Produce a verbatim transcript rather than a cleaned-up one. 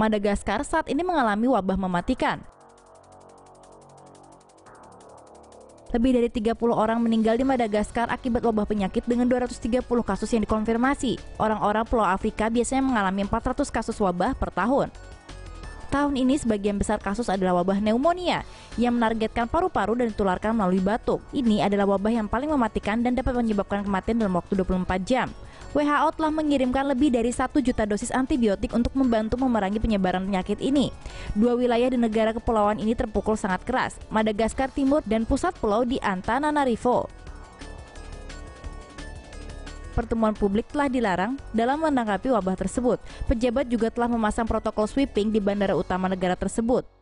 Madagaskar saat ini mengalami wabah mematikan. Lebih dari tiga puluh orang meninggal di Madagaskar akibat wabah penyakit dengan dua ratus tiga puluh kasus yang dikonfirmasi. Orang-orang Pulau Afrika biasanya mengalami empat ratus kasus wabah per tahun. Tahun ini sebagian besar kasus adalah wabah pneumonia yang menargetkan paru-paru dan ditularkan melalui batuk. Ini adalah wabah yang paling mematikan dan dapat menyebabkan kematian dalam waktu dua puluh empat jam. W H O telah mengirimkan lebih dari satu juta dosis antibiotik untuk membantu memerangi penyebaran penyakit ini. Dua wilayah di negara kepulauan ini terpukul sangat keras, Madagaskar Timur dan pusat pulau di Antananarivo. Pertemuan publik telah dilarang dalam menanggapi wabah tersebut. Pejabat juga telah memasang protokol sweeping di bandara utama negara tersebut.